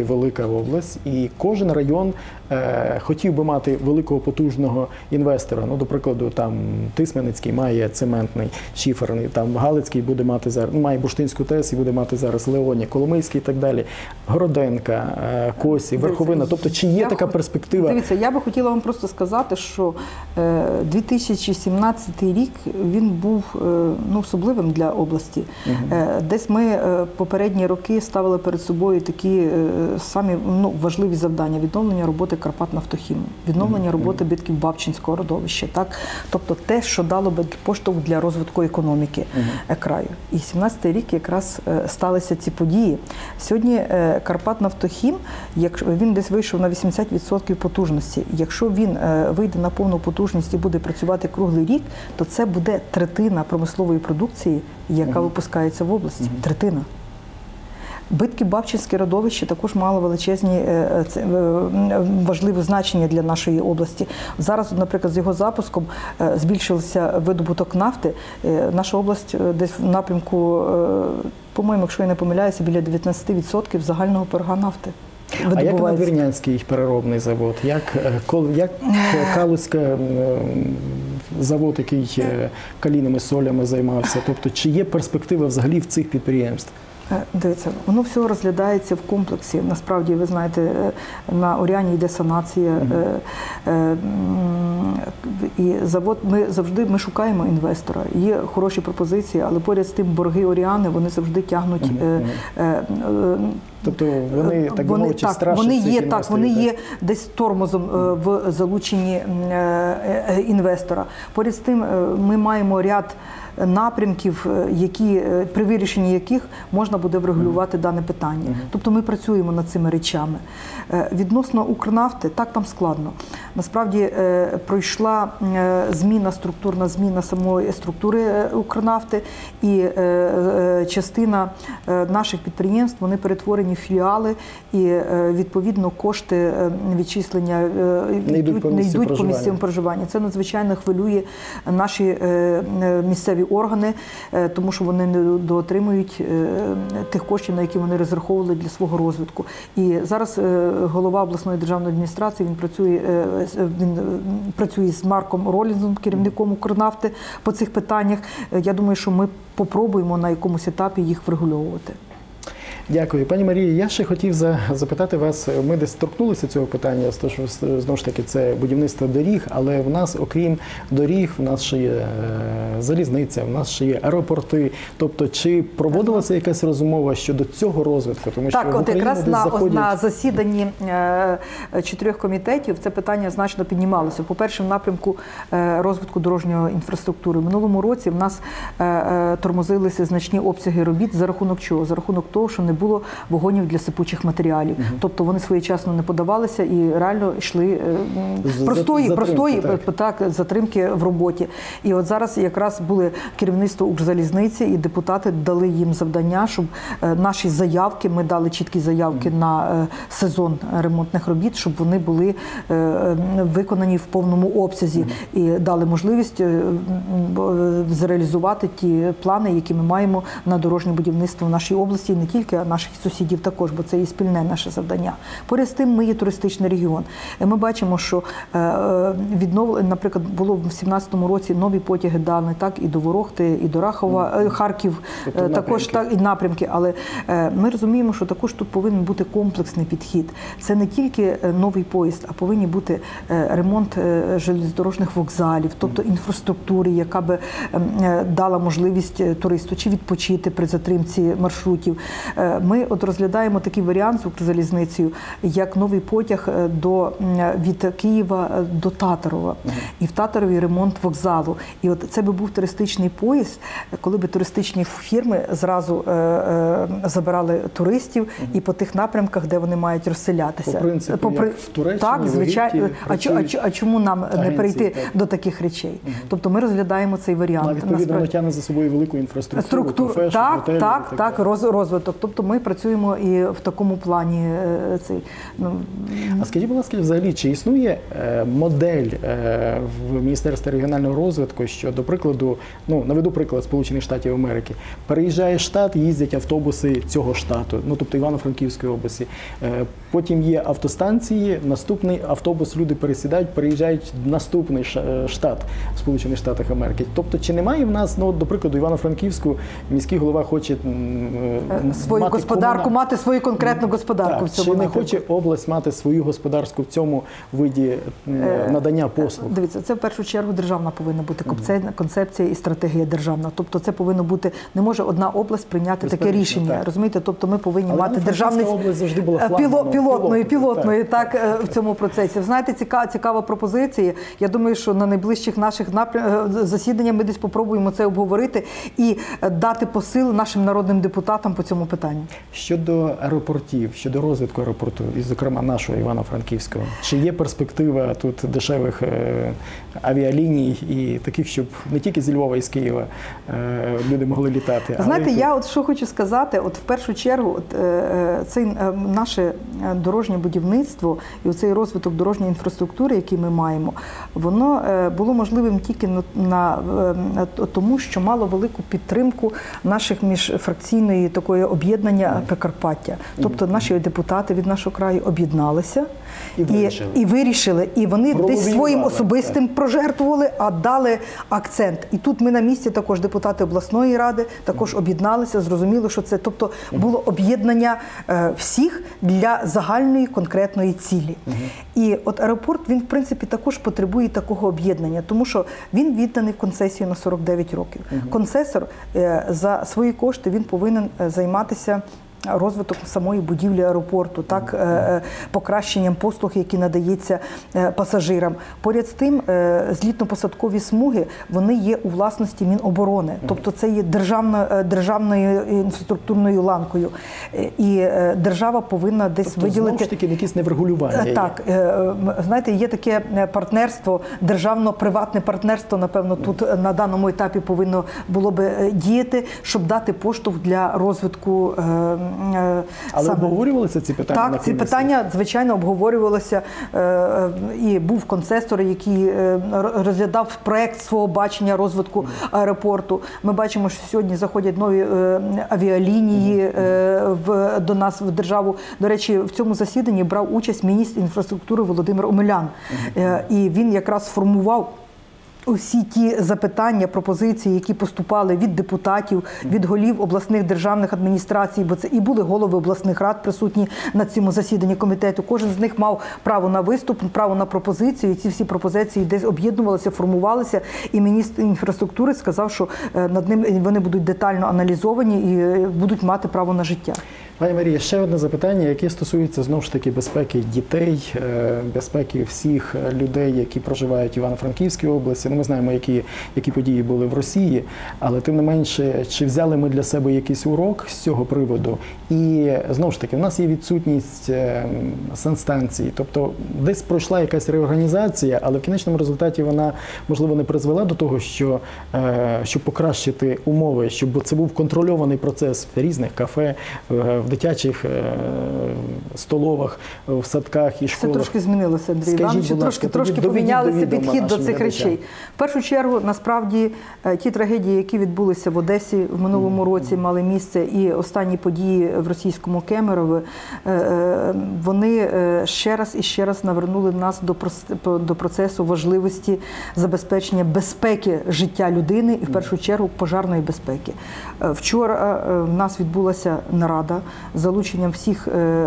велика область, і кожен район е, хотів би мати великого потужного інвестора. Ну, до прикладу, там Тисменецький має цементний, шиферний, там Галицький буде мати зараз, має Бурштинську ТЕС і буде мати зараз Леоні, Коломийський і так далі, Городенка, е, Косі, Верховина. Тобто, чи є я така хо... перспектива? Дивіться, я би хотіла вам просто сказати, що е, дві тисячі сімнадцятий рік, він був е, ну, особливим для області. Угу. Е, десь ми е, попередні роки ставили перед собою такі е, самі ну, важливі завдання: відновлення роботи Карпатнафтохіму, відновлення угу. роботи Битків-Бабчинського родовища. Так? Тобто те, що дало би поштовх для розвитку економіки угу. краю. І сімнадцятий рік якраз е, сталися ці події. Сьогодні е, Карпатнафтохім, якщо він десь вийшов на вісімдесят відсотків потужності, якщо він е, вийде на повну потужність і буде працювати круглий рік, то це буде третина промислової продукції, яка угу. випускається в області. Угу. Третина. Битків-Бабчинське родовище також мало величезні важливе значення для нашої області. Зараз, наприклад, з його запуском збільшився видобуток нафти. Наша область десь в напрямку, по-моєму, якщо я не помиляюся, біля дев'ятнадцять відсотків загального пирога нафти. А як Надвірнянський переробний завод? Як, як Калузька завод, який калійними солями займався? Тобто, чи є перспектива взагалі в цих підприємств? Дивіться, воно все розглядається в комплексі. Насправді, ви знаєте, на Оріані йде санація. Uh-huh. І завод, ми завжди ми шукаємо інвестора. Є хороші пропозиції, але поряд з тим борги Оріани, вони завжди тягнуть. Uh-huh. Тобто вони, так би мовити, страшать вони є, цих так, вони є десь тормозом в залученні інвестора. Поряд з тим ми маємо ряд напрямків, які, при вирішенні яких можна буде врегулювати дане питання. Uh-huh. Тобто ми працюємо над цими речами. Відносно Укрнафти, так, там складно. Насправді пройшла зміна, структурна зміна самої структури Укрнафти, і частина наших підприємств, вони перетворені в філіали, і відповідно кошти відчислення не йдуть по місцевому проживанню. Це надзвичайно хвилює наші місцеві органи, тому що вони не доотримують тих коштів, на які вони розраховували для свого розвитку. І зараз голова обласної державної адміністрації, він працює, він працює з Марком Ролінзом, керівником Укрнафти, по цих питаннях. Я думаю, що ми попробуємо на якомусь етапі їх врегульовувати. Дякую. Пані Марії, я ще хотів запитати вас, ми десь торкнулися цього питання, тому що, знову ж таки, це будівництво доріг, але в нас, окрім доріг, в нас ще є залізниця, в нас ще є аеропорти. Тобто, чи проводилася якась розмова щодо цього розвитку? Тому що так, от якраз на, заходять... на засіданні е, чотирьох комітетів це питання значно піднімалося. По-перше, в напрямку е, розвитку дорожньої інфраструктури. В минулому році в нас е, е, тормозилися значні обсяги робіт. За рахунок чого? За рахунок того, що не було вагонів для сипучих матеріалів. Uh-huh. Тобто вони своєчасно не подавалися і реально йшли е, простої, затримки, простої так. Так, затримки в роботі. І от зараз якраз були керівництво Укрзалізниці, і депутати дали їм завдання, щоб е, наші заявки, ми дали чіткі заявки uh-huh. на е, сезон ремонтних робіт, щоб вони були е, виконані в повному обсязі uh-huh. і дали можливість е, е, зреалізувати ті плани, які ми маємо на дорожнє будівництво в нашій області, і не тільки, а наших сусідів також, бо це і спільне наше завдання. Поряд з тим, ми є туристичний регіон. І ми бачимо, що відновлення, наприклад, було в сімнадцятому році нові потяги дали, так, і до Ворохти, і до Рахова, Харків, тобто також так, і напрямки. Але ми розуміємо, що також тут повинен бути комплексний підхід. Це не тільки новий поїзд, а повинні бути ремонт железнодорожних вокзалів, тобто інфраструктури, яка би дала можливість туристу чи відпочити при затримці маршрутів. Ми от розглядаємо такий варіант з Укрзалізницею, як новий потяг до, від Києва до Татарова. Uh-huh. І в Татарові ремонт вокзалу. І от це би був туристичний поїзд, коли би туристичні фірми зразу е, е, забирали туристів uh-huh. і по тих напрямках, де вони мають розселятися. По принципу, Попри... як в Туреччині, так, звичайно. А, працюють... а, а чому нам агенції, не перейти так. до таких речей? Uh-huh. Тобто ми розглядаємо цей варіант. А відповідно, воно тягне за собою велику інфраструктуру, Структур... фешн, так, готелі, так, так, так, роз, розвиток. Тобто тобто ми працюємо і в такому плані. е, Цей, ну, А скажіть, будь ласка, взагалі, чи існує е, модель е, в Міністерстві регіонального розвитку, що, до прикладу, ну, наведу приклад Сполучених Штатів Америки, переїжджає штат, їздять автобуси цього штату, ну, тобто Івано-Франківської області, е, потім є автостанції, наступний автобус, люди пересідають, переїжджають в наступний ша- штат в Сполучених Штатах Америки. Тобто, чи немає в нас, ну, до прикладу, Івано-Франківську, міський голова хоче м, е, свою мати господарку, комуна- мати свою конкретну господарку Так, в цьому чи не напрямку. хоче область мати свою господарську в цьому виді е, надання послуг? Дивіться, це в першу чергу державна повинна бути концепція, концепція і стратегія державна. Тобто це повинно бути, не може одна область прийняти таке Безперечно, рішення. так. Розумієте? Тобто ми повинні Але мати Івано-Франківська державний область завжди була піло- флагманом, пілотною, пілотною, пілотною так, е, в цьому процесі. Ви знаєте, цікава, цікава пропозиція. Я думаю, що на найближчих наших напрям... е, засіданнях ми десь попробуємо це обговорити і е, дати посил нашим народним депутатам по цьому питанню. Щодо аеропортів, щодо розвитку аеропорту, і, зокрема, нашого Івано-Франківського, чи є перспектива тут дешевих е, авіаліній і таких, щоб не тільки зі Львова і з Києва е, люди могли літати? але Знаєте, й тут? я от що хочу сказати, от в першу чергу, от, е, це е, наше дорожнє будівництво і цей розвиток дорожньої інфраструктури, який ми маємо, воно е, було можливим тільки на, на е, тому, що мало велику підтримку наших міжфракційної такої об'єднання Прикарпаття. Тобто наші депутати від нашого краю об'єдналися І вирішили. і, і вирішили, і вони десь своїм Пролобіювали, особистим прожертвували, а дали акцент. І тут ми на місці також депутати обласної ради також об'єдналися, зрозуміли, що це, тобто було об'єднання е, всіх для загальної конкретної цілі. І от аеропорт, він в принципі також потребує такого об'єднання, тому що він відданий в концесію на сорок дев'ять років. Концесор е, за свої кошти він повинен е, займатися розвиток самої будівлі аеропорту, так, е, покращенням послуг, які надається е, пасажирам. Поряд з тим, е, злітно-посадкові смуги, вони є у власності Міноборони. Тобто це є державна, е, державною інфраструктурною ланкою. Е, І е, держава повинна десь Тобто, виділити... знову ж таки, якісь неврегулювання є. Так, е, знаєте, є таке партнерство, державно-приватне партнерство, напевно, тут на даному етапі повинно було би е, діяти, щоб дати поштовх для розвитку е, Але саме. обговорювалися ці питання на Так, ці комісії? питання, звичайно, обговорювалися. е, І був концестор, який е, розглядав проект свого бачення розвитку аеропорту. Ми бачимо, що сьогодні заходять нові е, авіалінії е, в, до нас в державу. До речі, в цьому засіданні брав участь міністр інфраструктури Володимир Омелян. Е, І він якраз сформував усі ті запитання, пропозиції, які поступали від депутатів, від голів обласних державних адміністрацій, бо це і були голови обласних рад присутні на цьому засіданні комітету. Кожен з них мав право на виступ, право на пропозицію. І ці всі пропозиції десь об'єднувалися, формувалися. І міністр інфраструктури сказав, що над ним вони будуть детально аналізовані і будуть мати право на життя. Пані Марія, ще одне запитання, яке стосується, знову ж таки, безпеки дітей, безпеки всіх людей, які проживають в Івано-Франківській області. Ну, ми знаємо, які, які події були в Росії, але тим не менше, чи взяли ми для себе якийсь урок з цього приводу? І, знову ж таки, в нас є відсутність санстанцій, тобто десь пройшла якась реорганізація, але в кінечному результаті вона, можливо, не призвела до того, що, щоб покращити умови, щоб це був контрольований процес в різних кафе, в дитячих столовах, в садках і школах. Це трошки змінилося, Андрій Іванович. Трошки, трошки помінялися підхід до цих речей. В першу чергу, насправді, ті трагедії, які відбулися в Одесі в минулому році, мали місце, і останні події в російському Кемерові, вони ще раз і ще раз навернули нас до процесу важливості забезпечення безпеки життя людини і, в першу чергу, пожарної безпеки. Вчора в нас відбулася нарада з залученням всіх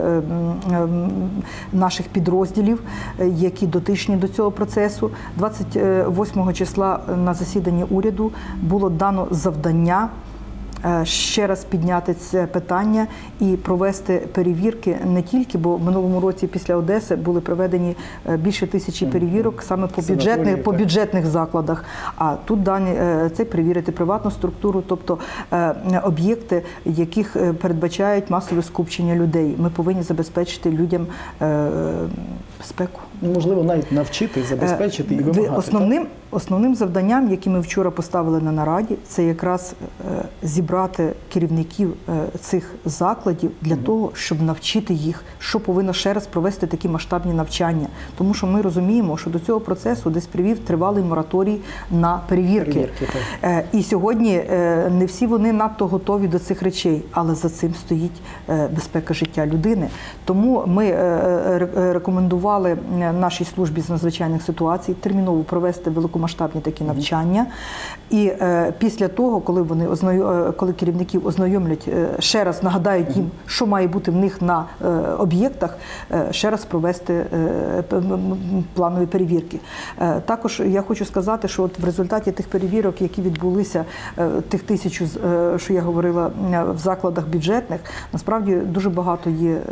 наших підрозділів, які дотичні до цього процесу. двадцять восьмого числа на засіданні уряду було дано завдання ще раз підняти це питання і провести перевірки не тільки, бо в минулому році після Одеси були проведені більше тисячі перевірок саме по бюджетних, по бюджетних закладах, а тут дані це перевірити приватну структуру, тобто об'єкти, яких передбачають масове скупчення людей. Ми повинні забезпечити людям безпеку. Можливо, навіть навчити, забезпечити і вимагати. Основним, основним завданням, яке ми вчора поставили на нараді, це якраз зібрати керівників цих закладів для того, щоб навчити їх, що повинно ще раз провести такі масштабні навчання. Тому що ми розуміємо, що до цього процесу десь привів тривалий мораторій на перевірки. перевірки і сьогодні не всі вони надто готові до цих речей, але за цим стоїть безпека життя людини. Тому ми рекомендували нашій службі з надзвичайних ситуацій терміново провести великомасштабні такі навчання. І е, після того, коли вони ознайом, коли керівників ознайомлять, е, ще раз нагадають їм, що має бути в них на е, об'єктах, е, ще раз провести е, планові перевірки. Е, також я хочу сказати, що от в результаті тих перевірок, які відбулися, е, тих тисячу, е, що я говорила, е, в закладах бюджетних, насправді дуже багато є е,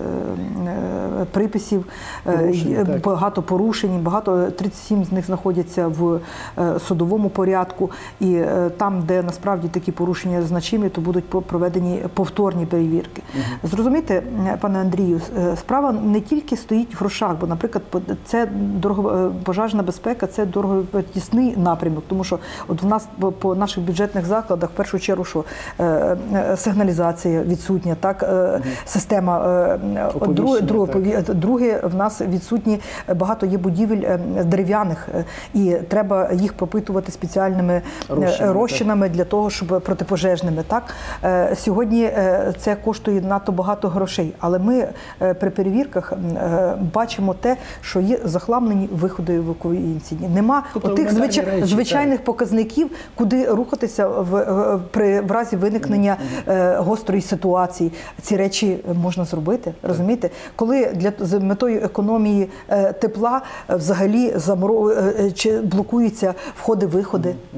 е, приписів, е, багато порушень, багато, тридцять сім з них знаходяться в е, судовому порядку. І е, там, де насправді такі порушення значимі, то будуть проведені повторні перевірки. Uh-huh. Зрозумійте, пане Андрію, справа не тільки стоїть в грошах, бо, наприклад, це дорого, пожежна безпека – це дороготісний напрямок, тому що от в нас по наших бюджетних закладах, в першу чергу, що е, сигналізація відсутня, так, е, uh-huh. система, е, друге, друге, друге, в нас відсутні, багато є будівель дерев'яних, і треба їх пропитувати спеціальними розчинами, розчинами для того, щоб протипожежними. Так? Сьогодні це коштує надто багато грошей, але ми при перевірках бачимо те, що є захламлені виходи евакуаційні. Нема тобто, тих звичай, речі, звичайних так. показників, куди рухатися в, при, в разі виникнення mm-hmm. гострої ситуації. Ці речі можна зробити, так. розумієте? Коли для, з метою економії тепла взагалі заморо, чи блокуються входи-виходи. Mm-hmm.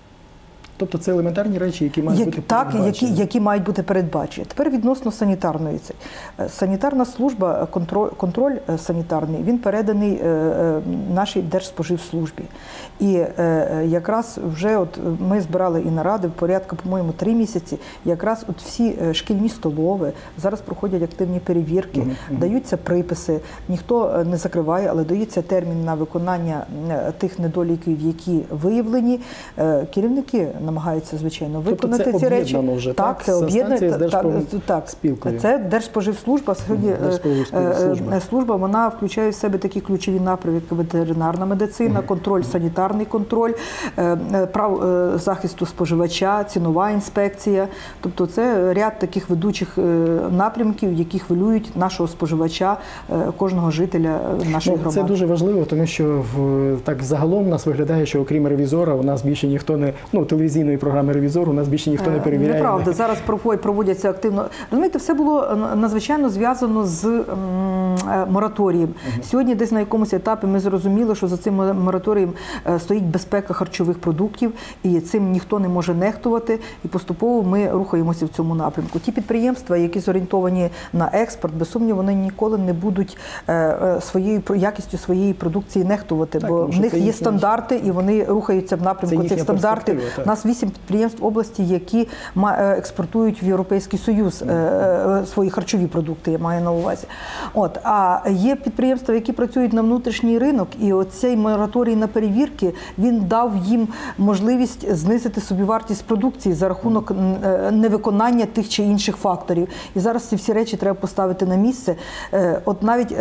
Тобто це елементарні речі, які мають як, бути так, передбачені. які, які мають бути передбачені. Тепер відносно санітарної. Санітарна служба, контроль, контроль санітарний, він переданий е, нашій Держспоживслужбі. І е, якраз вже от ми збирали і наради в порядку, по-моєму, три місяці. Якраз от всі шкільні столови зараз проходять активні перевірки, mm-hmm. даються приписи. Ніхто не закриває, але дається термін на виконання тих недоліків, які виявлені. Е, керівники намагаються, звичайно, виконати тобто ці речі. Вже, так, так, це об'єднано. Так, спілкою. Це Держспоживслужба. Сьогодні служба. служба, вона включає в себе такі ключові напрямки, як ветеринарна медицина, mm-hmm. контроль, санітарний контроль, прав захисту споживача, цінова інспекція. Тобто це ряд таких ведучих напрямків, які хвилюють нашого споживача, кожного жителя нашої ну, громади. Це дуже важливо, тому що в, так загалом у нас виглядає, що окрім ревізора, у нас більше ніхто не, ну, телевізійної програми «Ревізор» у нас більше ніхто не перевіряє. Неправда, зараз проводяться активно. Розумієте, все було надзвичайно зв'язано з м, мораторієм. Угу. Сьогодні десь на якомусь етапі ми зрозуміли, що за цим мораторієм стоїть безпека харчових продуктів, і цим ніхто не може нехтувати, і поступово ми рухаємося в цьому напрямку. Ті підприємства, які зорієнтовані на експорт, без сумніву, вони ніколи не будуть своєю якістю своєї продукції нехтувати, так, бо в них є стандарти, і вони рухаються в напрямку цих стандартів. У нас вісім підприємств області, які експортують в Європейський Союз свої харчові продукти, я маю на увазі. От, а є підприємства, які працюють на внутрішній ринок, і оцей мораторій на перевірки, він дав їм можливість знизити собівартість продукції за рахунок невиконання тих чи інших факторів. І зараз ці всі речі треба поставити на місце. От навіть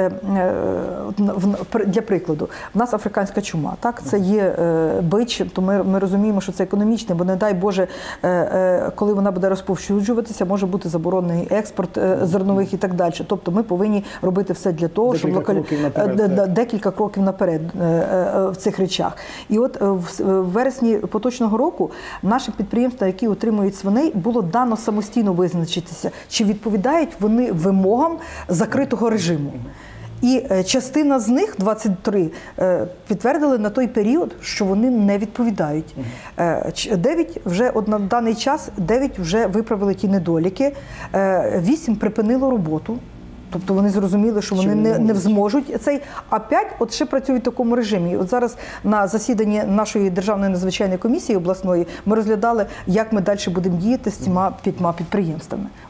для прикладу, в нас африканська чума, так? Це є бич, то ми, ми розуміємо, що це економічне, бо не дай Боже, коли вона буде розповсюджуватися, може бути заборонений експорт зернових і так далі. Тобто ми повинні робити все для того, декілька щоб локалі... кроків наперед, декілька кроків наперед в цих речах. І от в вересні поточного року наші підприємства, які отримують свиней, було дано самостійно визначитися, чи відповідають вони вимогам закритого режиму. І частина з них, двадцять три, підтвердили на той період, що вони не відповідають. дев'ять вже от на даний час, дев'ять вже виправили ті недоліки, вісім припинило роботу. Тобто вони зрозуміли, що вони не, не зможуть цей, а п'ять от ще працюють в такому режимі. От зараз на засіданні нашої Державної надзвичайної комісії обласної ми розглядали, як ми далі будемо діяти з цими п'ятьма підприємствами.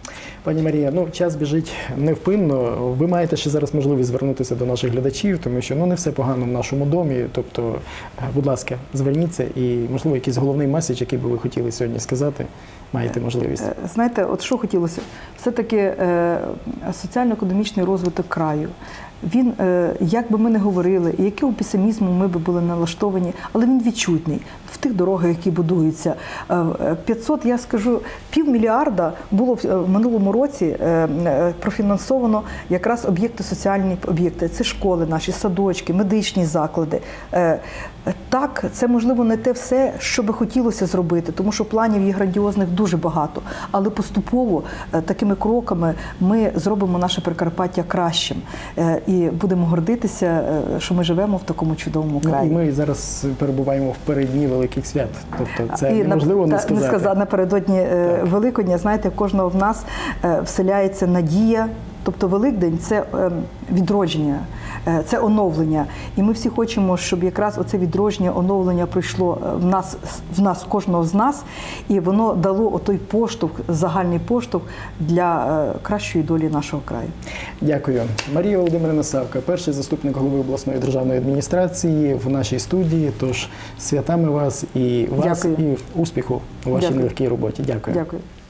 Пані Марія, ну час біжить невпинно. Ви маєте ще зараз можливість звернутися до наших глядачів, тому що ну не все погано в нашому домі. Тобто, будь ласка, зверніться і, можливо, якийсь головний меседж, який би ви хотіли сьогодні сказати, маєте можливість. Знаєте, от що хотілося? Все-таки е, соціально-економічний розвиток краю. Він, як би ми не говорили, і якого песимізму ми би були налаштовані, але він відчутний в тих дорогах, які будуються. п'ятсот, я скажу, півмільярда було в минулому році профінансовано якраз об'єкти, соціальні об'єкти. Це школи наші, садочки, медичні заклади. Так, це, можливо, не те все, що би хотілося зробити, тому що планів є грандіозних дуже багато. Але поступово, такими кроками, ми зробимо наше Прикарпаття кращим. І будемо гордитися, що ми живемо в такому чудовому краї. Ну, і ми зараз перебуваємо в переддні великих свят. Тобто це і неможливо не сказати. Не сказати, напередодні так. Великодня, знаєте, в кожного в нас вселяється надія. Тобто Великдень – це відродження, це оновлення. І ми всі хочемо, щоб якраз оце відродження, оновлення пройшло в нас, в нас, кожного з нас, і воно дало отой поштовх, загальний поштовх для кращої долі нашого краю. Дякую. Марія Володимирівна Савка, перший заступник голови обласної державної адміністрації в нашій студії. Тож святами вас і вас, Дякую. і успіху у вашій Дякую. нелегкій роботі. Дякую. Дякую.